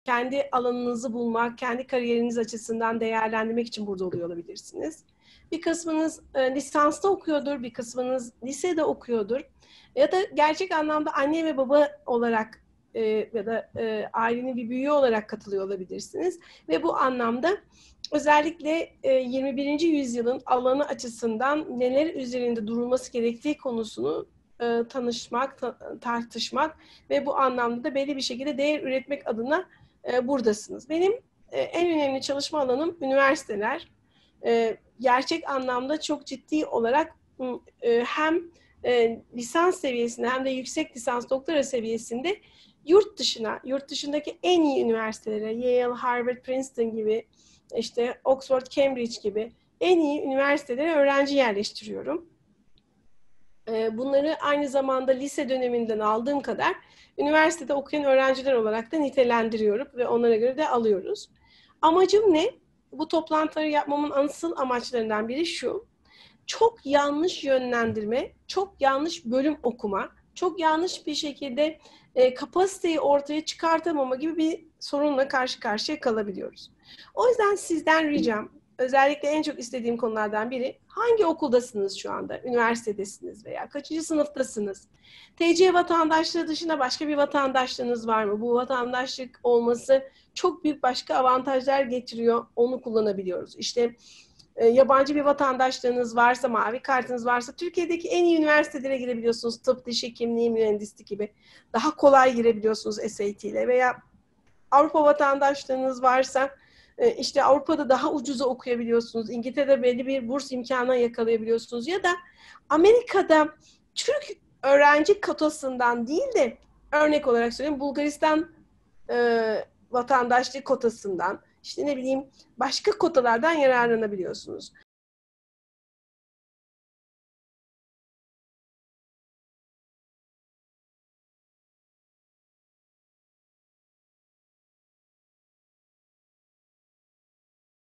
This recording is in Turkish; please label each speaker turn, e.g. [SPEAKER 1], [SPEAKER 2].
[SPEAKER 1] kendi alanınızı bulmak, kendi kariyeriniz açısından değerlendirmek için burada oluyor olabilirsiniz. Bir kısmınız lisansta okuyordur, bir kısmınız lisede okuyordur. Ya da gerçek anlamda anne ve baba olarak ya da ailenin bir büyüğü olarak katılıyor olabilirsiniz. Ve bu anlamda özellikle 21. yüzyılın alanı açısından neler üzerinde durulması gerektiği konusunu tanışmak, tartışmak ve bu anlamda da belli bir şekilde değer üretmek adına buradasınız. Benim en önemli çalışma alanım üniversiteler. Gerçek anlamda çok ciddi olarak hem lisans seviyesinde hem de yüksek lisans doktora seviyesinde yurt dışındaki en iyi üniversitelere, Yale, Harvard, Princeton gibi, işte Oxford, Cambridge gibi en iyi üniversitelere öğrenci yerleştiriyorum. Bunları aynı zamanda lise döneminden aldığım kadar üniversitede okuyan öğrenciler olarak da nitelendiriyorum ve onlara göre de alıyoruz. Amacım ne? Bu toplantıları yapmamın asıl amaçlarından biri şu: çok yanlış yönlendirme, çok yanlış bölüm okuma, çok yanlış bir şekilde kapasiteyi ortaya çıkartamama gibi bir sorunla karşı karşıya kalabiliyoruz. O yüzden sizden ricam, özellikle en çok istediğim konulardan biri, hangi okuldasınız şu anda? Üniversitedesiniz veya kaçıncı sınıftasınız? TC vatandaşlığı dışında başka bir vatandaşlığınız var mı? Bu vatandaşlık olması çok büyük başka avantajlar getiriyor. Onu kullanabiliyoruz. İşte yabancı bir vatandaşlığınız varsa, mavi kartınız varsa Türkiye'deki en iyi üniversitelere girebiliyorsunuz. Tıp, diş hekimliği, mühendislik gibi. Daha kolay girebiliyorsunuz SAT ile. Veya Avrupa vatandaşlığınız varsa işte Avrupa'da daha ucuza okuyabiliyorsunuz. İngiltere'de belli bir burs imkanı yakalayabiliyorsunuz. Ya da Amerika'da Türk öğrenci kotasından değil de, örnek olarak söyleyeyim, Bulgaristan vatandaşlık kotasından, işte ne bileyim başka kotalardan yararlanabiliyorsunuz.